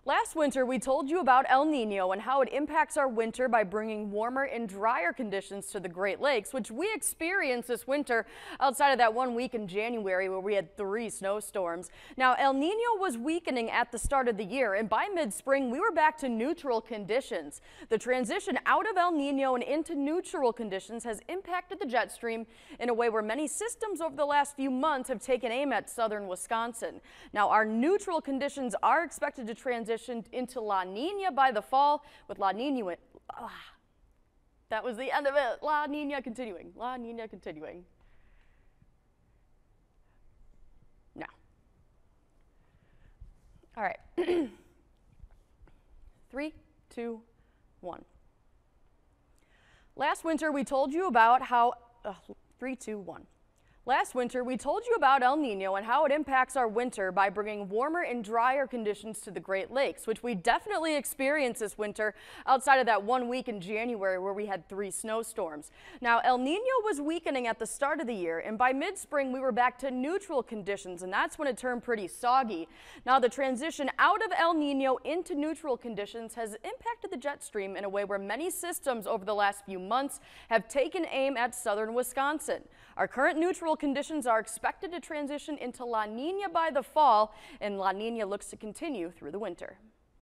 Last winter, we told you about El Nino and how it impacts our winter by bringing warmer and drier conditions to the Great Lakes, which we experienced this winter outside of that 1 week in January where we had 3 snowstorms. Now, El Nino was weakening at the start of the year, and by mid-spring, we were back to neutral conditions. The transition out of El Nino and into neutral conditions has impacted the jet stream in a way where many systems over the last few months have taken aim at southern Wisconsin. Now, our neutral conditions are expected to transition into La Nina by the fall, with La Nina, that was the end of it. La Nina continuing, La Nina continuing. Now, all right, 3, 2, 1. Last winter, we told you about how, 3, 2, 1. Last winter, we told you about El Nino and how it impacts our winter by bringing warmer and drier conditions to the Great Lakes, which we definitely experienced this winter outside of that 1 week in January where we had 3 snowstorms. Now, El Nino was weakening at the start of the year, and by mid-spring, we were back to neutral conditions, and that's when it turned pretty soggy. Now, the transition out of El Nino into neutral conditions has impacted the jet stream in a way where many systems over the last few months have taken aim at southern Wisconsin. Our current neutral conditions are expected to transition into La Nina by the fall, and La Nina looks to continue through the winter.